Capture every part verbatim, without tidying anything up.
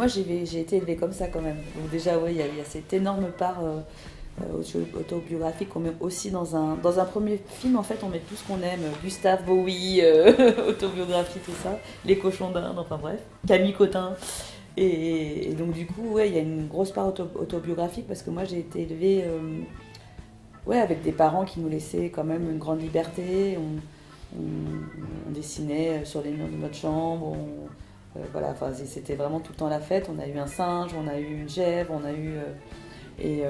moi j'ai j'ai été élevée comme ça quand même. Donc déjà, oui, il y, a- il y a cette énorme part euh, euh, auto- autobiographique qu'on met aussi dans un, dans un premier film. En fait, on met tout ce qu'on aime. Gustave, Bowie, euh, autobiographie, tout ça. Les cochons d'Inde, enfin bref. Camille Cotin. Et, et donc du coup, ouais, il y a une grosse part auto- autobiographique parce que moi j'ai été élevée euh, ouais, avec des parents qui nous laissaient quand même une grande liberté. On, on- on dessinait sur les murs de notre chambre. On- euh, voilà, enfin, c'était vraiment tout le temps la fête. On a eu un singe, on a eu une gèvre, on a eu... euh, et, euh,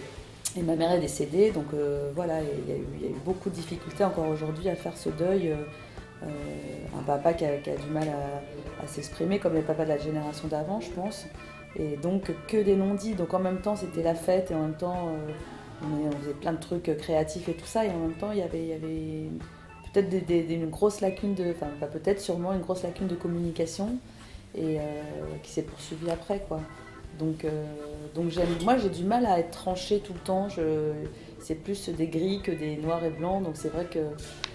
et ma mère est décédée, donc euh, voilà, il y, a eu- il y a eu beaucoup de difficultés encore aujourd'hui à faire ce deuil. euh, euh, un papa qui a, qui a du mal à, à s'exprimer, comme les papas de la génération d'avant, je pense. Et donc que des non-dits. Donc en même temps, c'était la fête et en même temps, euh, on, est- on faisait plein de trucs créatifs et tout ça. Et en même temps, il y avait, il y avait peut-être des, des- des- une grosse lacune de, enfin pas peut-être, sûrement une grosse lacune de communication et euh, qui s'est poursuivie après, quoi. Donc, euh, donc j'aime, moi j'ai du mal à être tranchée tout le temps. Je, c'est plus des gris que des noirs et blancs. Donc c'est vrai que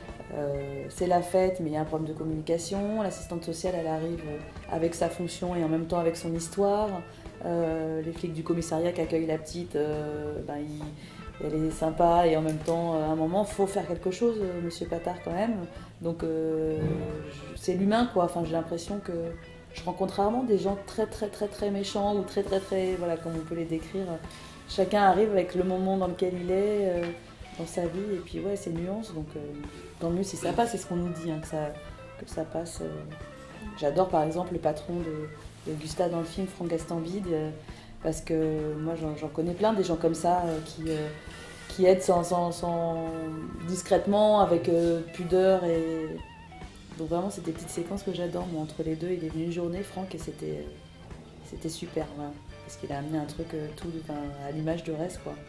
euh, c'est la fête, mais il y a un problème de communication. L'assistante sociale, elle arrive avec sa fonction et en même temps avec son histoire. Euh, les flics du commissariat qui accueillent la petite, euh, ben, il- elle est sympa et en même temps, à un moment, il faut faire quelque chose, euh, monsieur Patard, quand même. Donc, euh, je- c'est l'humain, quoi. Enfin, j'ai l'impression que je rencontre rarement des gens très, très, très, très méchants ou très, très, très, voilà, comme on peut les décrire. Chacun arrive avec le moment dans lequel il est, euh, dans sa vie, et puis ouais, c'est nuances. Donc, euh, tant mieux si ça passe, c'est ce qu'on nous dit, hein, que, ça, que ça passe. euh. J'adore par exemple le patron de, de Gustave dans le film, Franck Gastambide, euh, parce que moi j'en j'en connais plein des gens comme ça euh, qui, euh, qui aident sans, sans- sans- discrètement, avec euh, pudeur. Et... Donc vraiment, c'est des petites séquences que j'adore. Moi, entre les deux, il est venu une journée, Franck, et c'était c'était super, voilà, parce qu'il a amené un truc euh, tout enfin, à l'image de reste, quoi.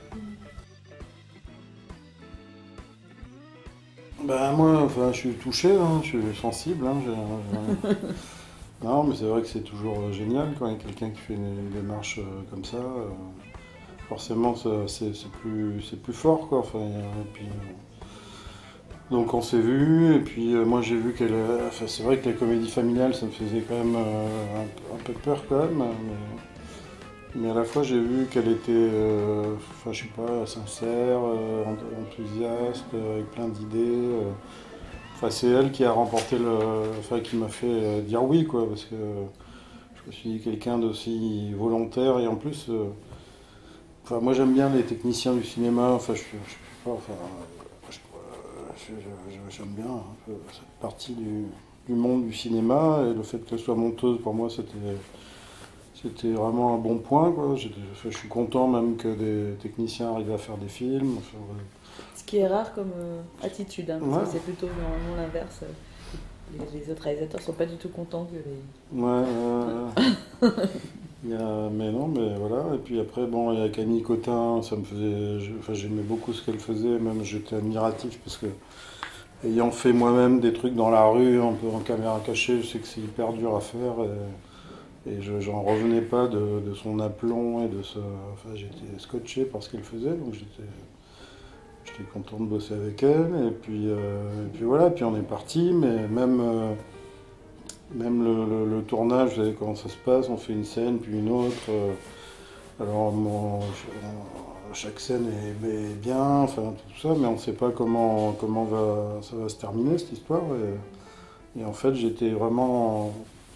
Ben moi, enfin, je suis touché, hein, je suis sensible. Hein, j'ai- j'ai- Non, mais c'est vrai que c'est toujours euh, génial quand il y a quelqu'un qui fait une, une démarche euh, comme ça. euh, forcément, ça- c'est c'est plus, c'est plus fort, quoi. Enfin, et puis, euh, donc on s'est vu, et puis euh, moi j'ai vu qu'elle... euh, Enfin, c'est vrai que les comédies familiales, ça me faisait quand même euh, un, un peu peur quand même. Mais, mais à la fois j'ai vu qu'elle était, euh, enfin je sais pas, sincère, euh, enthousiaste, euh, avec plein d'idées. euh. Enfin, c'est elle qui a remporté le... Enfin, qui m'a fait euh, dire oui, quoi, parce que je me suis dit quelqu'un d'aussi volontaire, et en plus... euh, Enfin, moi j'aime bien les techniciens du cinéma, enfin je, je, je sais pas, enfin... je- je- je- J'aime bien un peu cette partie du, du monde du cinéma, et le fait qu'elle soit monteuse, pour moi, c'était c'était vraiment un bon point, quoi. J'étais- enfin, je suis content même que des techniciens arrivent à faire des films. Enfin, Ce qui est rare comme euh, attitude, hein, parce ouais. que c'est plutôt normalement l'inverse. Les, les autres réalisateurs sont pas du tout contents que les... Ouais, ouais, ouais. Il y a- mais non, mais voilà. Et puis après, bon, il y a Camille Cotin, ça me faisait... je- Enfin, j'aimais beaucoup ce qu'elle faisait, même j'étais admiratif, parce que, ayant fait moi-même des trucs dans la rue, un peu en caméra cachée, je sais que c'est hyper dur à faire. Et, et je j'en revenais pas de, de son aplomb et de ce... Enfin, j'étais scotché par ce qu'elle faisait, donc j'étais j'étais content de bosser avec elle. Et puis, euh, et puis voilà, puis on est parti, mais même... euh, même le, le- le tournage, vous savez comment ça se passe, on fait une scène, puis une autre. euh, alors, mon- chaque scène est, est bien, enfin tout ça, mais on ne sait pas comment, comment va, ça va se terminer cette histoire. Et, et en fait, j'étais vraiment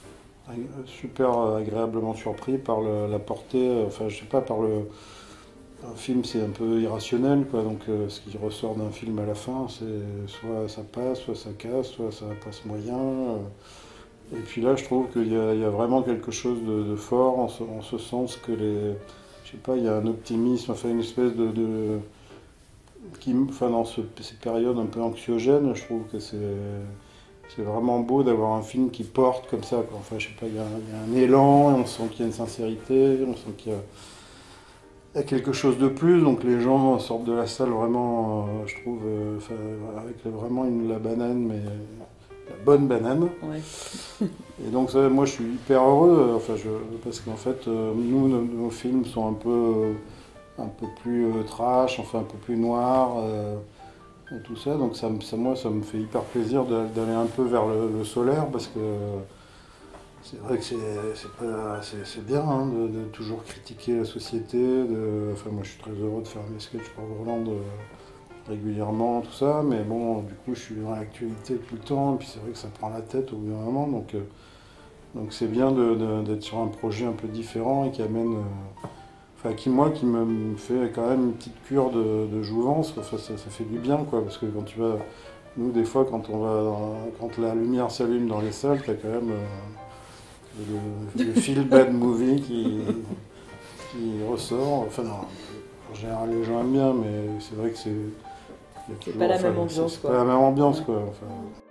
super agréablement surpris par le- la portée, enfin je sais pas, par le... Un film, c'est un peu irrationnel, quoi. Donc, euh, ce qui ressort d'un film à la fin, c'est soit ça passe, soit ça casse, soit ça passe moyen. euh. Et puis là, je trouve qu'il y a, il y a vraiment quelque chose de, de fort, en ce, en ce sens que les... Je sais pas, il y a un optimisme, enfin une espèce de... de qui, enfin, dans ce- ces périodes un peu anxiogènes, je trouve que c'est... C'est vraiment beau d'avoir un film qui porte comme ça, quoi. Enfin, je sais pas, il y a, il y a un élan, on sent qu'il y a une sincérité, on sent qu'il y a, il y a quelque chose de plus, donc les gens sortent de la salle vraiment, euh, je trouve, euh, enfin, avec vraiment une, la banane, mais la bonne banane. Ouais. Et donc ça, moi je suis hyper heureux, euh, enfin, je, parce qu'en fait, euh, nous, nos, nos films sont un peu, euh, un peu plus euh, trash, enfin un peu plus noirs, euh, et tout ça. Donc ça, me- ça, moi, ça me fait hyper plaisir de- d'aller un peu vers le, le solaire, parce que c'est vrai que c'est bien hein, de, de toujours critiquer la société. De, enfin, moi, je suis très heureux de faire mes sketchs pour Groland euh, régulièrement, tout ça. Mais bon, du coup, je suis dans l'actualité tout le temps. Et puis c'est vrai que ça prend la tête au bout d'un moment. Donc, euh, donc c'est bien d'être sur un projet un peu différent et qui amène... Euh, enfin, qui, moi, qui me, me fait quand même une petite cure de, de jouvence. Enfin, ça, ça fait du bien, quoi. Parce que quand tu vas... Nous, des fois, quand, on va dans, quand la lumière s'allume dans les salles, t'as quand même... Euh, Le, le feel bad movie qui, qui ressort. Enfin non, en général les gens aiment bien, mais c'est vrai que c'est... C'est pas la même ambiance, quoi. C'est pas la même ambiance, quoi. Enfin...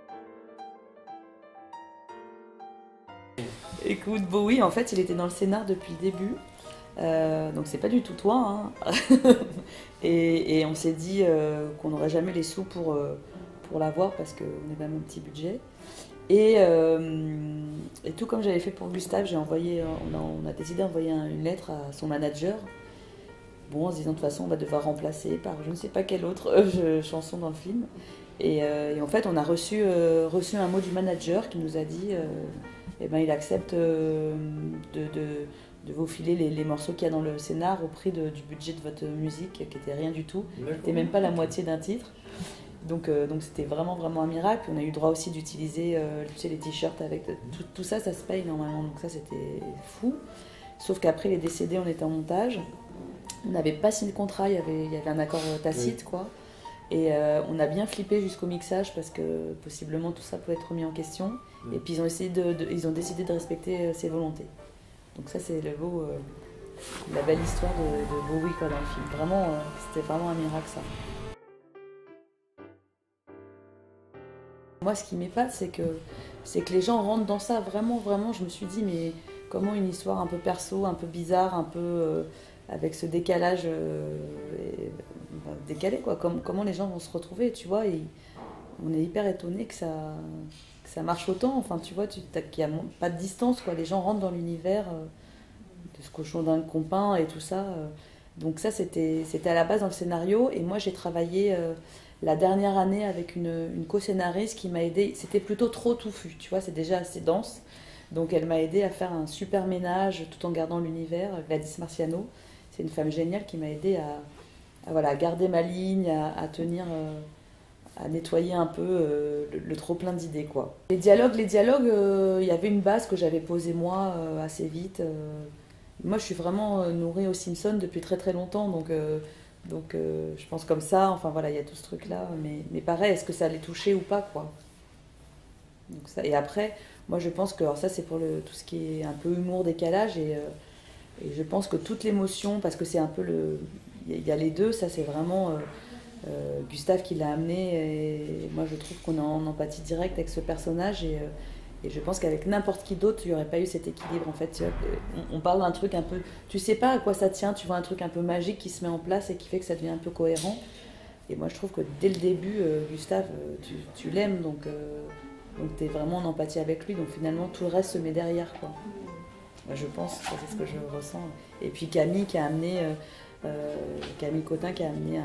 Écoute, Bowie, en fait, il était dans le scénar depuis le début. Euh, donc c'est pas du tout toi. Hein. et, et on s'est dit euh, qu'on n'aurait jamais les sous pour, euh, pour l'avoir parce qu'on a quand même un petit budget. Et, euh, et tout comme j'avais fait pour Gustave, j'ai envoyé, on a, on a décidé d'envoyer un, une lettre à son manager. Bon, en se disant de toute façon, on va devoir remplacer par je ne sais pas quelle autre euh, chanson dans le film. Et, euh, et en fait, on a reçu, euh, reçu un mot du manager qui nous a dit euh, eh ben, il accepte euh, de, de, de vous filer les, les morceaux qu'il y a dans le scénar au prix de, du budget de votre musique, qui n'était rien du tout, qui n'était même pas la moitié d'un titre. Donc euh, donc c'était vraiment vraiment un miracle. Puis on a eu le droit aussi d'utiliser euh, tu sais, les t-shirts avec tout, tout ça, ça se paye normalement. Donc ça c'était fou. Sauf qu'après les décédés, on était en montage. On n'avait pas signé le contrat, il y avait, il y avait un accord tacite oui. quoi. Et euh, on a bien flippé jusqu'au mixage parce que possiblement tout ça pouvait être remis en question. Oui. Et puis ils ont, essayé de, de, ils ont décidé de respecter euh, ses volontés. Donc ça c'est le beau, euh, la belle histoire de, de Bowie quoi, dans le film. Vraiment, euh, c'était vraiment un miracle ça. Moi, ce qui m'épate, c'est que, c'est que les gens rentrent dans ça. Vraiment, vraiment, je me suis dit, mais comment une histoire un peu perso, un peu bizarre, un peu euh, avec ce décalage euh, et, bah, décalé, quoi. Comme, comment les gens vont se retrouver, tu vois. Et on est hyper étonnés que ça, que ça marche autant. Enfin, tu vois, tu, qu'il n'y a pas de distance, quoi. Les gens rentrent dans l'univers euh, de ce cochon dingue qu'on peint et tout ça. Euh. Donc ça, c'était, c'était à la base dans le scénario. Et moi, j'ai travaillé... Euh, la dernière année avec une, une co-scénariste qui m'a aidée, c'était plutôt trop touffu, tu vois, c'est déjà assez dense. Donc elle m'a aidée à faire un super ménage tout en gardant l'univers. Gladys Marciano, c'est une femme géniale qui m'a aidée à, à, voilà, à garder ma ligne, à, à tenir, euh, à nettoyer un peu euh, le, le trop plein d'idées, quoi. Les dialogues, les dialogues, il euh, y avait une base que j'avais posée moi euh, assez vite. Euh. Moi, je suis vraiment euh, nourrie aux Simpsons depuis très très longtemps, donc... Euh, Donc euh, je pense comme ça, enfin voilà, il y a tout ce truc-là. Mais, mais pareil, est-ce que ça allait toucher ou pas, quoi. Donc ça, et après, moi je pense que, alors ça c'est pour le, tout ce qui est un peu humour, décalage, et, euh, et je pense que toute l'émotion, parce que c'est un peu le... Il y, y a les deux, ça c'est vraiment euh, euh, Gustave qui l'a amené, et moi je trouve qu'on est en empathie directe avec ce personnage, et... Euh, Et je pense qu'avec n'importe qui d'autre, il n'y aurait pas eu cet équilibre. En fait, on parle d'un truc un peu... Tu sais pas à quoi ça tient, tu vois un truc un peu magique qui se met en place et qui fait que ça devient un peu cohérent. Et moi, je trouve que dès le début, euh, Gustave, tu, tu l'aimes, donc, euh, donc tu es vraiment en empathie avec lui. Donc finalement, tout le reste se met derrière, quoi. Moi, je pense, c'est ce que je ressens. Et puis Camille qui a amené... Euh, euh, Camille Cotin qui a amené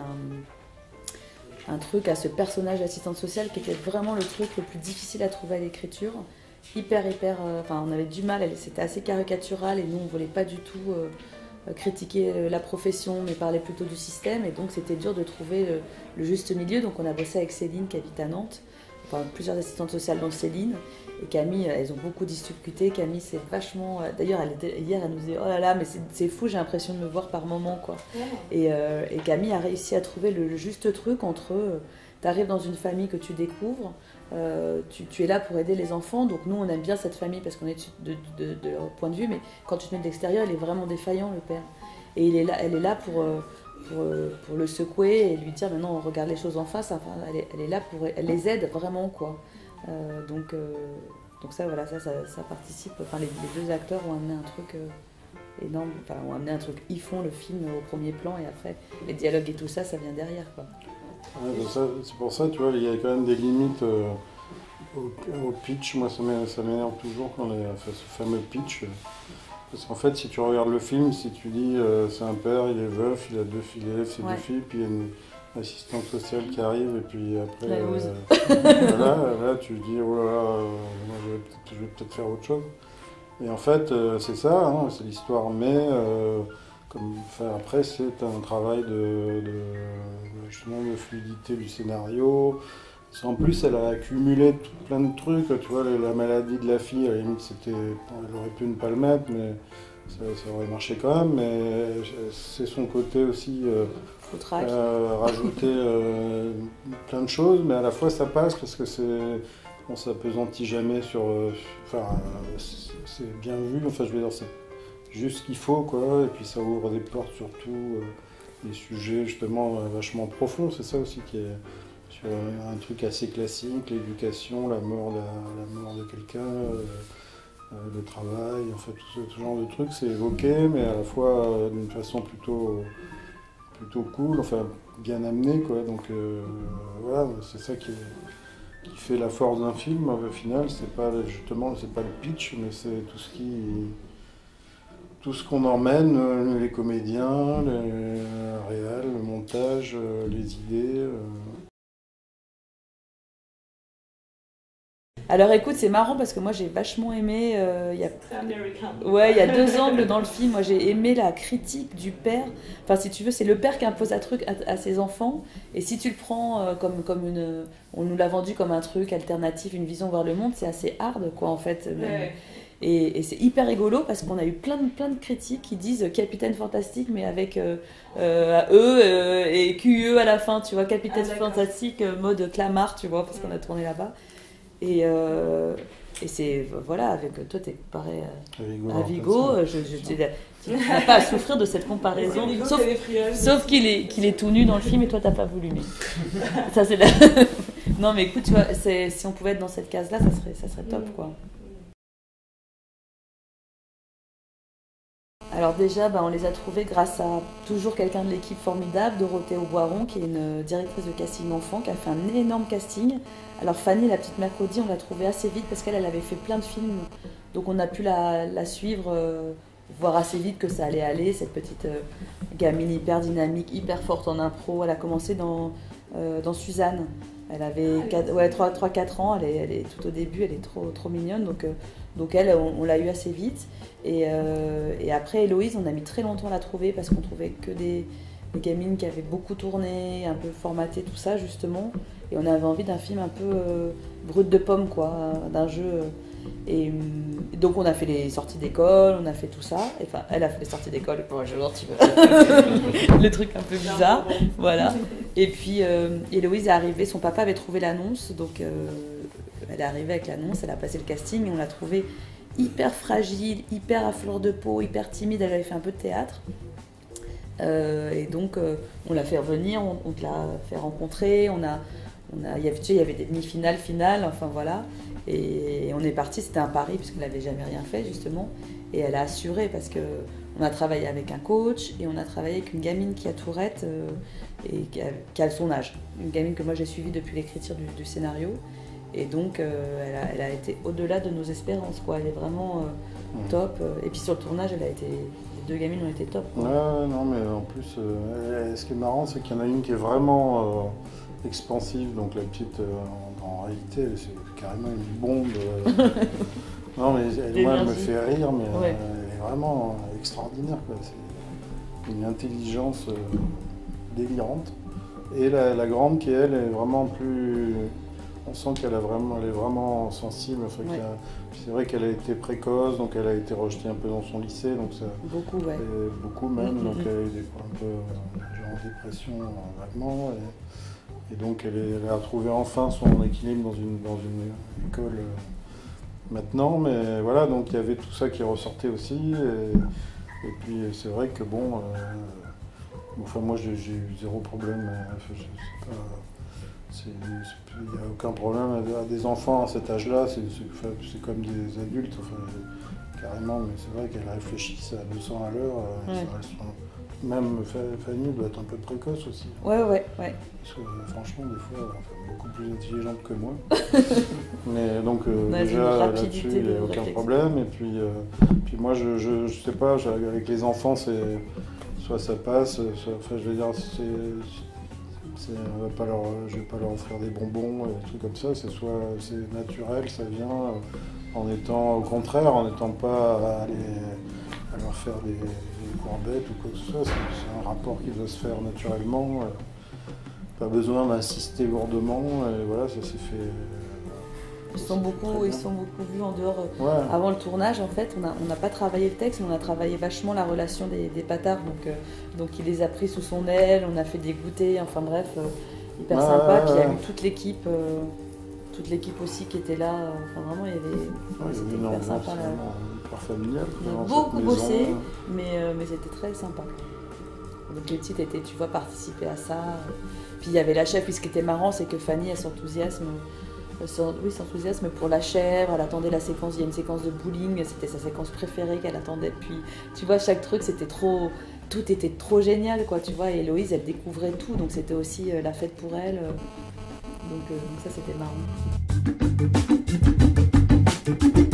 un, un truc à ce personnage d'assistante sociale qui était vraiment le truc le plus difficile à trouver à l'écriture. Hyper, hyper... Euh, enfin, on avait du mal, c'était assez caricatural et nous, on ne voulait pas du tout euh, critiquer la profession, mais parler plutôt du système. Et donc, c'était dur de trouver le, le juste milieu. Donc, on a bossé avec Céline qui habite à Nantes, enfin, plusieurs assistantes sociales dont Céline. Et Camille, elles ont beaucoup discuté. Camille, c'est vachement... D'ailleurs, elle était, hier, elle nous disait « Oh là là, mais c'est fou, j'ai l'impression de me voir par moment, quoi. Ouais. » Et, euh, et Camille a réussi à trouver le, le juste truc entre... Euh, tu arrives dans une famille que tu découvres, euh, tu, tu es là pour aider les enfants, donc nous on aime bien cette famille parce qu'on est de, de, de leur point de vue, mais quand tu te mets de l'extérieur, il est vraiment défaillant, le père. Et il est là, elle est là pour, pour, pour le secouer et lui dire maintenant on regarde les choses en face, enfin, elle, est, elle est là pour... Elle les aide vraiment, quoi. Euh, donc, euh, donc ça, voilà, ça, ça, ça participe, enfin les, les deux acteurs ont amené un truc... Euh, énorme, enfin ont amené un truc, ils font le film au premier plan et après les dialogues et tout ça, ça vient derrière, quoi. Ouais, c'est pour ça, tu vois, il y a quand même des limites euh, au, au pitch. Moi, ça m'énerve toujours quand il y a ce fameux pitch. Parce qu'en fait, si tu regardes le film, si tu dis euh, c'est un père, il est veuf, il a deux filles, il élève ses ouais. deux filles, puis il y a une assistante sociale qui arrive, et puis après, euh, voilà, là tu dis, oh là là, euh, moi, je vais peut-être peut faire autre chose. Et en fait, euh, c'est ça, hein, c'est l'histoire, mais euh, comme, enfin, après, c'est un travail de, de, justement, de fluidité du scénario. Parce qu'en plus, elle a accumulé tout, plein de trucs, tu vois, la, la maladie de la fille, à la limite, c'était, elle aurait pu ne pas le mettre, mais ça, ça aurait marché quand même, mais c'est son côté aussi, euh, euh, rajouter euh, plein de choses, mais à la fois ça passe, parce que c'est... On s'appesantit jamais sur... Euh, enfin, c'est bien vu, enfin je veux dire, c'est juste ce qu'il faut, quoi, et puis ça ouvre des portes surtout, euh, des sujets justement euh, vachement profonds, c'est ça aussi qui est sur un truc assez classique, l'éducation, la mort de, la mort de quelqu'un, euh, euh, le travail, en fait tout ce, ce genre de trucs, c'est évoqué, mais à la fois euh, d'une façon plutôt, plutôt cool, enfin bien amenée, quoi, donc euh, voilà, c'est ça qui est... qui fait la force d'un film, au final, c'est pas justement, c'est pas le pitch, mais c'est tout ce qui, tout ce qu'on emmène, les comédiens, les réals, le montage, les idées. Alors écoute, c'est marrant parce que moi j'ai vachement aimé, euh, y a... ouais, il y a deux angles dans le film. Moi j'ai aimé la critique du père. Enfin si tu veux, c'est le père qui impose un truc à, à ses enfants. Et si tu le prends euh, comme, comme une... On nous l'a vendu comme un truc alternatif, une vision vers le monde, c'est assez hard quoi en fait. Ouais. Et, et c'est hyper rigolo parce qu'on a eu plein de, plein de critiques qui disent Capitaine Fantastique mais avec euh, euh, E euh, et Q E à la fin, tu vois, Capitaine ah, Fantastique euh, mode Clamart, tu vois, parce qu'on a tourné là-bas. Et, euh, et c'est, voilà, avec toi, t'es comparé à, à Vigo, je, je, tu n'as pas à souffrir de cette comparaison, sauf, sauf qu'il est, qu'il est tout nu dans le film et toi, t'as pas voulu. Mais ça, c'est la... Non, mais écoute, tu vois, si on pouvait être dans cette case-là, ça serait, ça serait top, quoi. Alors déjà, bah, on les a trouvés grâce à toujours quelqu'un de l'équipe formidable, Dorothée Auboiron, qui est une directrice de casting enfant, qui a fait un énorme casting. Alors Fanny, la petite mercredi, on l'a trouvée assez vite parce qu'elle elle avait fait plein de films, donc on a pu la, la suivre, euh, voir assez vite que ça allait aller. Cette petite euh, gamine hyper dynamique, hyper forte en impro, elle a commencé dans, euh, dans Suzanne. Elle avait ouais, trois quatre ans, elle est, elle est tout au début, elle est trop, trop mignonne, donc, euh, donc elle, on, on l'a eu assez vite. Et, euh, et après Héloïse, on a mis très longtemps à la trouver parce qu'on trouvait que des, des gamines qui avaient beaucoup tourné, un peu formaté, tout ça justement. Et on avait envie d'un film un peu euh, brut de pomme, quoi, d'un jeu. Euh, et euh, donc on a fait les sorties d'école, on a fait tout ça. Enfin, elle a fait les sorties d'école, pour un jeu un petit peu. Le truc un peu bizarre, voilà. Et puis euh, Héloïse est arrivée, son papa avait trouvé l'annonce, donc euh, elle est arrivée avec l'annonce, elle a passé le casting et on l'a trouvée hyper fragile, hyper à fleur de peau, hyper timide. Elle avait fait un peu de théâtre. Euh, et donc euh, on l'a fait revenir, on, on te l'a fait rencontrer, on a, on a, il, y avait, tu sais, il y avait des demi-finales, finales, enfin voilà. Et on est parti, c'était un pari puisqu'elle n'avait jamais rien fait justement. Et elle a assuré parce qu'on a travaillé avec un coach et on a travaillé avec une gamine qui a Tourette euh, et qui a, qui a son âge. Une gamine que moi j'ai suivie depuis l'écriture du, du scénario. Et donc euh, elle, a, elle a été au-delà de nos espérances, quoi. Elle est vraiment euh, mmh. top. Et puis sur le tournage, elle a été, les deux gamines ont été top, quoi. Ouais, non, mais en plus, euh, ce qui est marrant, c'est qu'il y en a une qui est vraiment euh, expansive, donc la petite, euh, en, en réalité, c'est carrément une bombe. Euh, non, mais elle, moi, elle me fait rire, mais ouais. euh, elle est vraiment extraordinaire, quoi. C'est une intelligence euh, délirante. Et la, la grande qui, elle, est vraiment plus... On sent qu'elle a vraiment, elle est vraiment sensible. Enfin, ouais. C'est vrai qu'elle a été précoce, donc elle a été rejetée un peu dans son lycée. Donc ça, beaucoup, ouais. Beaucoup même. Mm-hmm. Donc elle a été un peu genre en dépression vaguement. Et, et donc elle, est, elle a retrouvé enfin son équilibre dans une, dans une école euh, maintenant. Mais voilà, donc il y avait tout ça qui ressortait aussi. Et, et puis c'est vrai que bon, euh, enfin moi j'ai eu zéro problème. Enfin, je sais pas. Il n'y a aucun problème à des enfants à cet âge-là, c'est comme des adultes, enfin, carrément, mais c'est vrai qu'elles réfléchissent à deux cents à l'heure. Ouais. Même Fanny doit être un peu précoce aussi. Ouais, ouais, ouais. Parce que franchement, des fois, enfin, beaucoup plus intelligente que moi. Mais donc, euh, déjà, là-dessus, il n'y a aucun problème. Et puis, euh, puis moi, je, je, je sais pas, avec les enfants, c'est soit ça passe, soit, enfin, je veux dire, c'est. On va pas leur, je ne vais pas leur offrir des bonbons, des trucs comme ça, c'est soit c'est naturel, ça vient, en étant au contraire, en n'étant pas à, aller, à leur faire des, des courbettes ou quoi que ce soit. C'est, c'est un rapport qui doit se faire naturellement. Pas besoin d'insister lourdement. Et voilà, ça s'est fait. Ils sont beaucoup, ils sont beaucoup vus en dehors. Ouais. Avant le tournage, en fait, on n'a on n'a pas travaillé le texte, mais on a travaillé vachement la relation des, des patards. Donc, euh, donc il les a pris sous son aile, on a fait des goûters, enfin bref, euh, hyper Ouais, sympa. ouais, Puis il y a ouais. eu toute l'équipe, euh, toute l'équipe aussi qui était là. euh, Enfin vraiment, il y avait, Ouais, il y c'était avait une hyper ambiance sympa. Là. vraiment hyper familiale. On a dans beaucoup cette maison. bossé, mais, euh, mais c'était très sympa. Donc le titre était, tu vois, participer à ça. Puis il y avait la chef, puis ce qui était marrant, c'est que Fanny, elle s'enthousiasme. Oui, s'enthousiasme pour la chèvre, elle attendait la séquence, il y a une séquence de bowling, c'était sa séquence préférée qu'elle attendait. Puis, tu vois, chaque truc, c'était trop, tout était trop génial, quoi, tu vois. Et Héloïse, elle découvrait tout, donc c'était aussi euh, la fête pour elle. euh. Donc, euh, donc ça, c'était marrant.